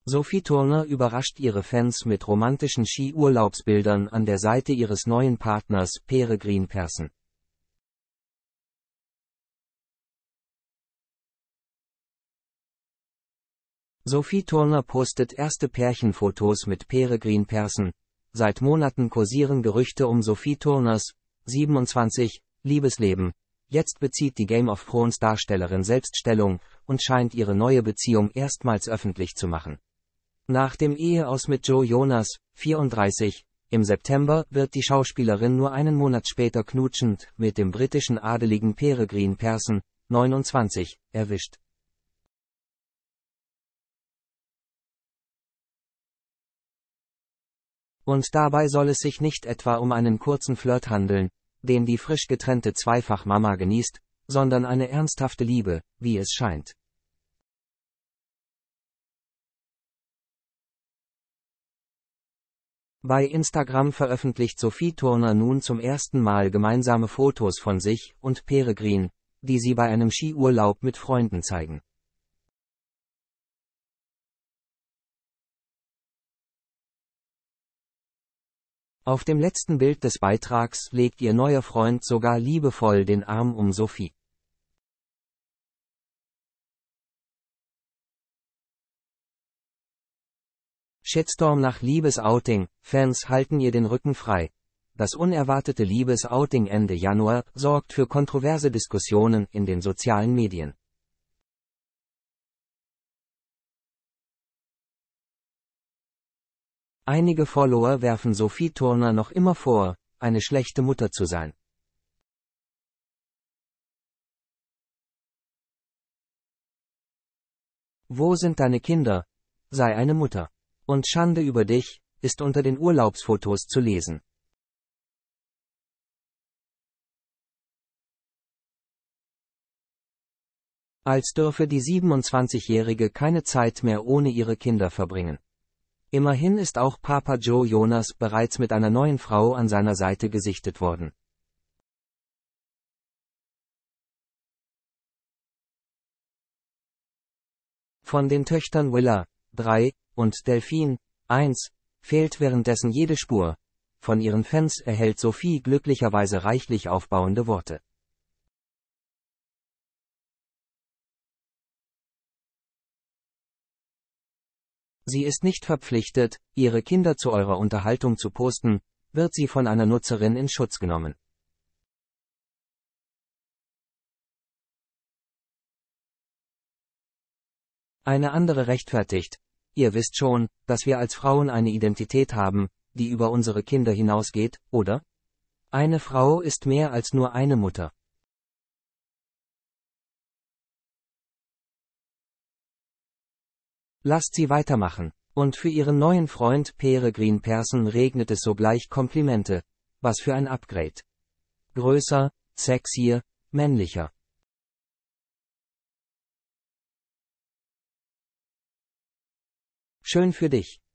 Sophie Turner überrascht ihre Fans mit romantischen Ski-Urlaubsbildern an der Seite ihres neuen Partners Peregrine Persson. Sophie Turner postet erste Pärchenfotos mit Peregrine Persson. Seit Monaten kursieren Gerüchte um Sophie Turners, 27, Liebesleben. Jetzt bezieht die Game of Thrones Darstellerin selbst Stellung und scheint ihre neue Beziehung erstmals öffentlich zu machen. Nach dem Eheaus mit Joe Jonas, 34, im September wird die Schauspielerin nur einen Monat später knutschend mit dem britischen Adeligen Peregrine Persson, 29, erwischt. Und dabei soll es sich nicht etwa um einen kurzen Flirt handeln, den die frisch getrennte Zweifach-Mama genießt, sondern eine ernsthafte Liebe, wie es scheint. Bei Instagram veröffentlicht Sophie Turner nun zum ersten Mal gemeinsame Fotos von sich und Peregrine, die sie bei einem Skiurlaub mit Freunden zeigen. Auf dem letzten Bild des Beitrags legt ihr neuer Freund sogar liebevoll den Arm um Sophie. Shitstorm nach Liebesouting, Fans halten ihr den Rücken frei. Das unerwartete Liebesouting Ende Januar sorgt für kontroverse Diskussionen in den sozialen Medien. Einige Follower werfen Sophie Turner noch immer vor, eine schlechte Mutter zu sein. Wo sind deine Kinder? Sei eine Mutter. Und Schande über dich, ist unter den Urlaubsfotos zu lesen. Als dürfe die 27-Jährige keine Zeit mehr ohne ihre Kinder verbringen. Immerhin ist auch Papa Joe Jonas bereits mit einer neuen Frau an seiner Seite gesichtet worden. Von den Töchtern Willa, 3, und Delphine, 1, fehlt währenddessen jede Spur. Von ihren Fans erhält Sophie glücklicherweise reichlich aufbauende Worte. Sie ist nicht verpflichtet, ihre Kinder zu eurer Unterhaltung zu posten, wird sie von einer Nutzerin in Schutz genommen. Eine andere rechtfertigt: Ihr wisst schon, dass wir als Frauen eine Identität haben, die über unsere Kinder hinausgeht, oder? Eine Frau ist mehr als nur eine Mutter. Lasst sie weitermachen. Und für ihren neuen Freund Peregrine Persson regnet es sogleich Komplimente. Was für ein Upgrade. Größer, sexier, männlicher. Schön für dich.